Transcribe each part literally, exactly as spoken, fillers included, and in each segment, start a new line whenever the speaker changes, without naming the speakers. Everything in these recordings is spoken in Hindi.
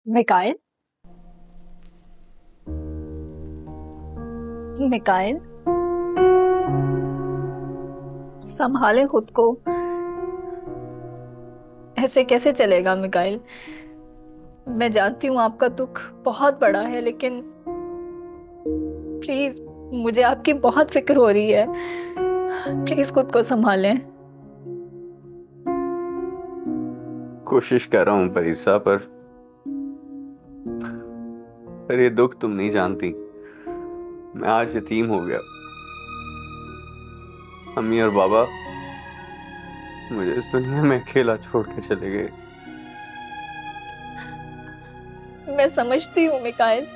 मिकाइल, मिकाइल, संभाले खुद को। ऐसे कैसे चलेगा मिकाइल? मैं जानती हूँ आपका दुख बहुत बड़ा है, लेकिन प्लीज मुझे आपकी बहुत फिक्र हो रही है। प्लीज खुद को संभालें।
कोशिश कर रहा हूँ परिसा, पर पर ये दुख तुम नहीं जानती। मैं आज यतीम हो गया। अम्मी और बाबा मुझे इस दुनिया में अकेला छोड़ के चले गए।
मैं समझती हूँ मिकाइल,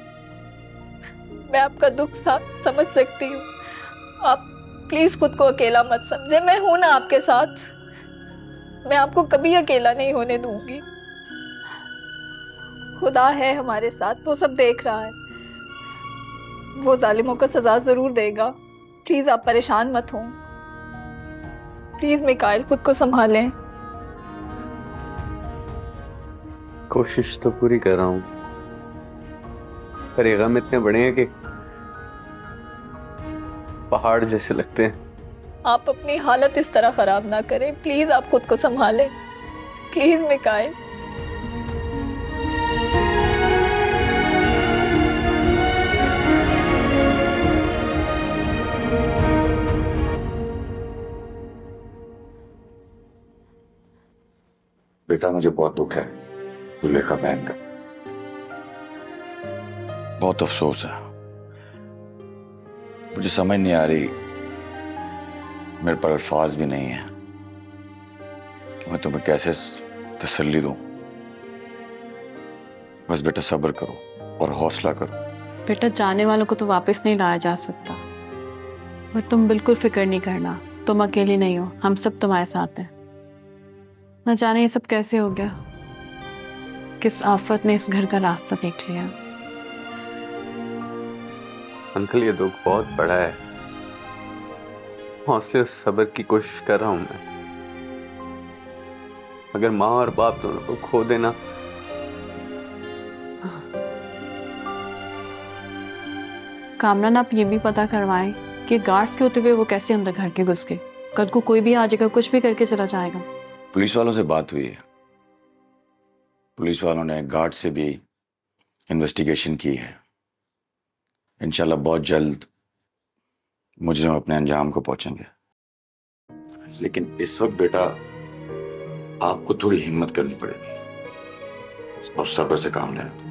मैं आपका दुख समझ सकती हूँ। आप प्लीज खुद को अकेला मत समझे। मैं हूं ना आपके साथ। मैं आपको कभी अकेला नहीं होने दूंगी। खुदा है हमारे साथ, वो सब देख रहा है। वो जालिमों को सजा जरूर देगा। प्लीज आप परेशान मत हो। प्लीज मिकाइल खुद को संभालें।
कोशिश तो पूरी कर रहा हूँ, पर ये गम इतने बड़े हैं कि पहाड़ जैसे लगते हैं।
आप अपनी हालत इस तरह खराब ना करें। प्लीज आप खुद को संभालें। प्लीज मिकाइल।
बेटा, मुझे बहुत दुख है जुलेखा बहन का। बहुत अफसोस है। मुझे समझ नहीं आ रही, मेरे पर अल्फाज भी नहीं है कि मैं तुम्हें कैसे तसल्ली दूं। बस बेटा सब्र करो और हौसला करो।
बेटा, जाने वालों को तो वापस नहीं लाया जा सकता, पर तुम बिल्कुल फिक्र नहीं करना। तुम अकेली नहीं हो, हम सब तुम्हारे साथ हैं। न जाने ये सब कैसे हो गया, किस आफत ने इस घर का रास्ता देख लिया।
अंकल, ये दुख बहुत बड़ा है। हौसले और सब्र की कोशिश कर रहा हूं मैं। अगर माँ और बाप दोनों को खो देना,
कामरान, आप ये भी पता करवाएं कि गार्ड्स के होते हुए वो कैसे अंदर घर के घुस गए। कल को कोई भी आ जाएगा, कुछ भी करके चला जाएगा।
पुलिस वालों से बात हुई है। पुलिस वालों ने गार्ड से भी इन्वेस्टिगेशन की है। इंशाल्लाह बहुत जल्द मुजरिम अपने अंजाम को पहुंचेंगे। लेकिन इस वक्त बेटा आपको थोड़ी हिम्मत करनी पड़ेगी और सब्र से काम लेना।